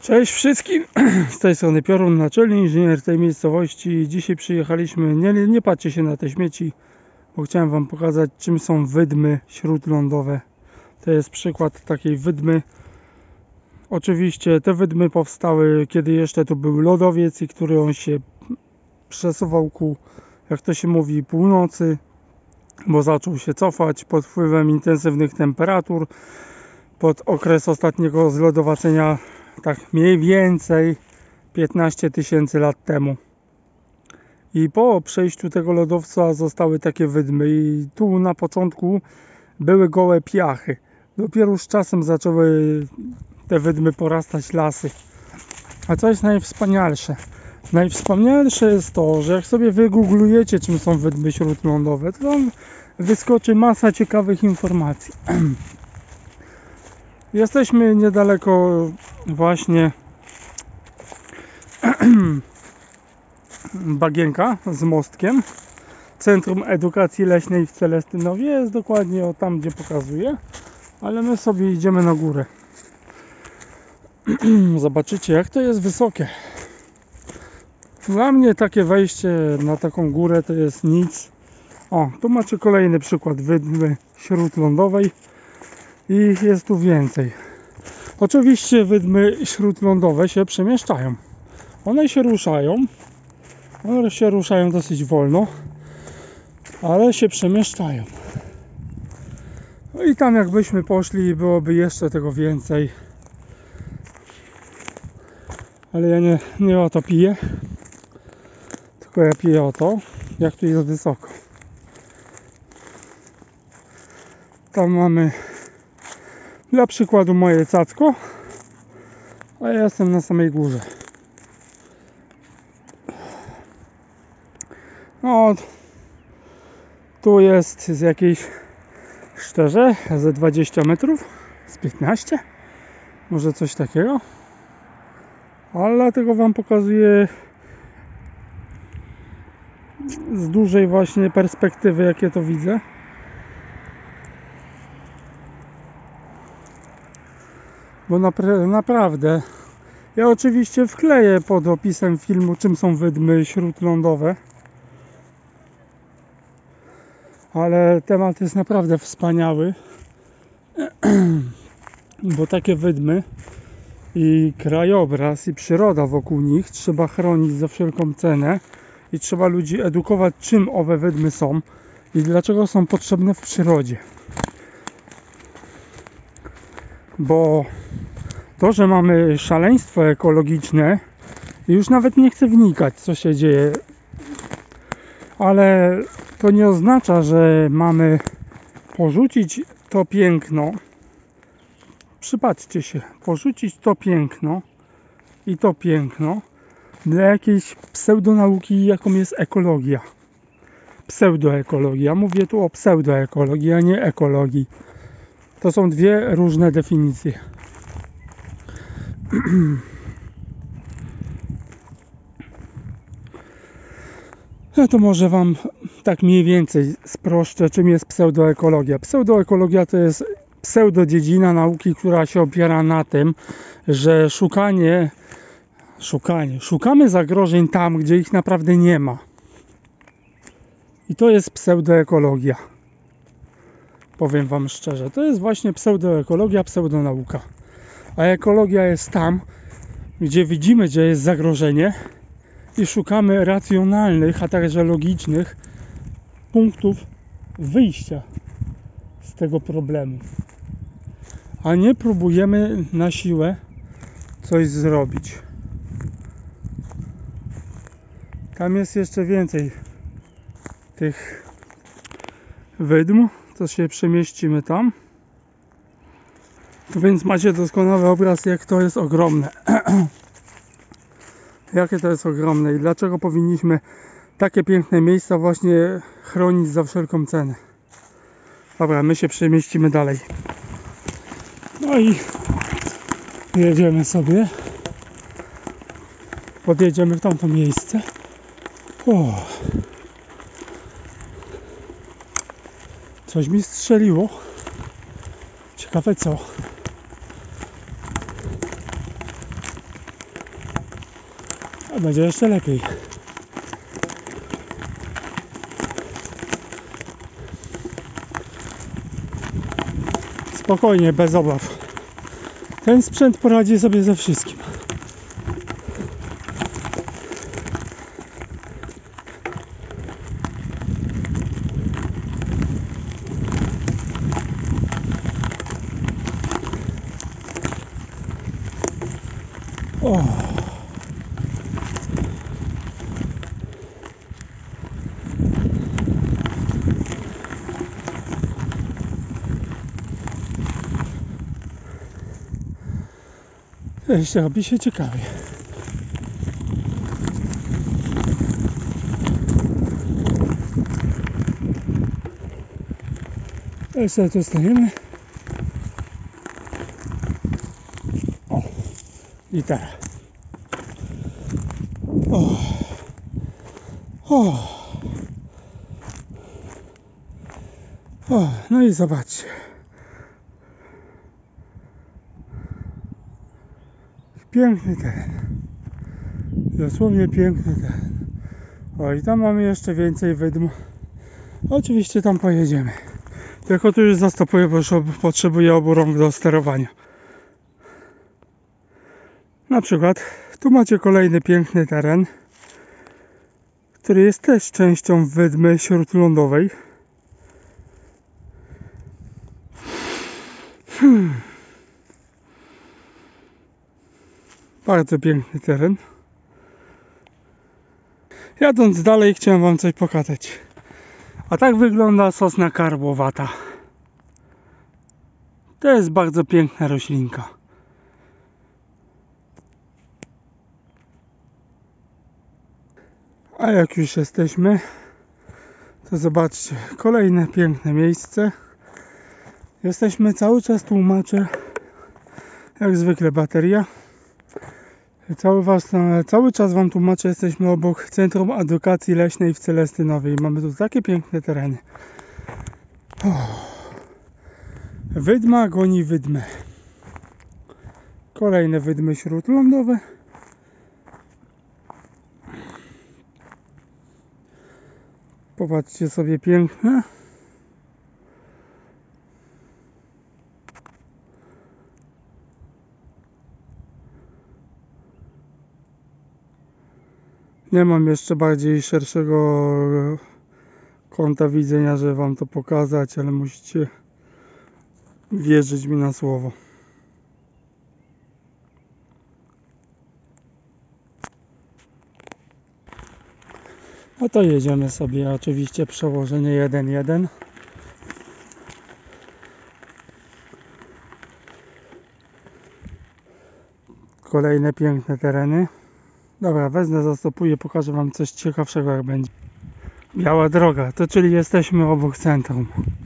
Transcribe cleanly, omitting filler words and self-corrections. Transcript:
Cześć wszystkim, z tej strony Piorun, naczelny inżynier tej miejscowości. Dzisiaj przyjechaliśmy, nie patrzcie się na te śmieci, bo chciałem wam pokazać, czym są wydmy śródlądowe. To jest przykład takiej wydmy. Oczywiście te wydmy powstały, kiedy jeszcze tu był lodowiec i który on się przesuwał ku, jak to się mówi, północy, bo zaczął się cofać pod wpływem intensywnych temperatur. Pod okres ostatniego zlodowacenia, tak mniej więcej 15 000 lat temu. I po przejściu tego lodowca zostały takie wydmy i tu na początku były gołe piachy. Dopiero z czasem zaczęły te wydmy porastać lasy. A co jest najwspanialsze? Najwspanialsze jest to, że jak sobie wygooglujecie, czym są wydmy śródlądowe, to tam wyskoczy masa ciekawych informacji. Jesteśmy niedaleko właśnie Bagienka z mostkiem. Centrum Edukacji Leśnej w Celestynowie jest dokładnie o tam, gdzie pokazuję, ale my sobie idziemy na górę. Zobaczycie, jak to jest wysokie. Dla mnie takie wejście na taką górę to jest nic. O, tu macie kolejny przykład wydmy śródlądowej i jest tu więcej. Oczywiście wydmy śródlądowe się przemieszczają. One się ruszają dosyć wolno, ale się przemieszczają. No i tam jakbyśmy poszli, byłoby jeszcze tego więcej. Ale ja nie o to piję, tylko ja piję o to, jak tu jest wysoko. Tam mamy dla przykładu moje cacko, a ja jestem na samej górze. No, tu jest z jakiejś szczerze ze 20 metrów, z 15, może coś takiego. Ale dlatego wam pokazuję z dużej właśnie perspektywy, jakie to widzę. Bo naprawdę, ja oczywiście wkleję pod opisem filmu, czym są wydmy śródlądowe. Ale temat jest naprawdę wspaniały. Bo takie wydmy i krajobraz i przyroda wokół nich trzeba chronić za wszelką cenę. I trzeba ludzi edukować, czym owe wydmy są i dlaczego są potrzebne w przyrodzie. Bo to, że mamy szaleństwo ekologiczne, już nawet nie chcę wnikać, co się dzieje, ale to nie oznacza, że mamy porzucić to piękno. Przypatrzcie się, porzucić to piękno i to piękno dla jakiejś pseudonauki, jaką jest ekologia. Pseudoekologia. Mówię tu o pseudoekologii, a nie ekologii. To są dwie różne definicje. No to może wam tak mniej więcej sproszczę, czym jest pseudoekologia. Pseudoekologia to jest pseudodziedzina nauki, która się opiera na tym, że szukamy zagrożeń tam, gdzie ich naprawdę nie ma. I to jest pseudoekologia. Powiem wam szczerze, to jest właśnie pseudoekologia, pseudonauka. A ekologia jest tam, gdzie widzimy, gdzie jest zagrożenie i szukamy racjonalnych, a także logicznych punktów wyjścia z tego problemu. A nie próbujemy na siłę coś zrobić. Tam jest jeszcze więcej tych wydm, to się przemieścimy tam. Więc macie doskonały obraz, jak to jest ogromne. Jakie to jest ogromne i dlaczego powinniśmy takie piękne miejsca właśnie chronić za wszelką cenę. Dobra, my się przemieścimy dalej. No i jedziemy sobie. Podjedziemy w tamto miejsce. O. Coś mi strzeliło. Ciekawe co. A będzie jeszcze lepiej. Spokojnie, bez obaw. Ten sprzęt poradzi sobie ze wszystkim. O. Jeszcze robi się ciekawie. Jeszcze tu stoimy. O, gitara. O. O. O, no i zobaczcie. Piękny teren. Dosłownie piękny teren. O, i tam mamy jeszcze więcej wydm. Oczywiście tam pojedziemy. Tylko tu już zastopuję, bo już potrzebuję obu rąk do sterowania. Na przykład tu macie kolejny piękny teren, który jest też częścią wydmy śródlądowej. Bardzo piękny teren. Jadąc dalej chciałem wam coś pokazać. A tak wygląda sosna karłowata. To jest bardzo piękna roślinka. A jak już jesteśmy, to zobaczcie, kolejne piękne miejsce. Jesteśmy cały czas tłumaczę, jak zwykle bateria. Cały czas wam tłumaczę, jesteśmy obok Centrum Edukacji Leśnej w Celestynowie i mamy tu takie piękne tereny. Wydma goni wydmę. Kolejne wydmy śródlądowe. Popatrzcie sobie, piękne. Nie mam jeszcze bardziej szerszego kąta widzenia, żeby wam to pokazać, ale musicie wierzyć mi na słowo. No to jedziemy sobie, oczywiście przełożenie 1.1. Kolejne piękne tereny. Dobra, wezmę, zastopuję, pokażę wam coś ciekawszego jak będzie. Biała droga, to czyli jesteśmy obok centrum.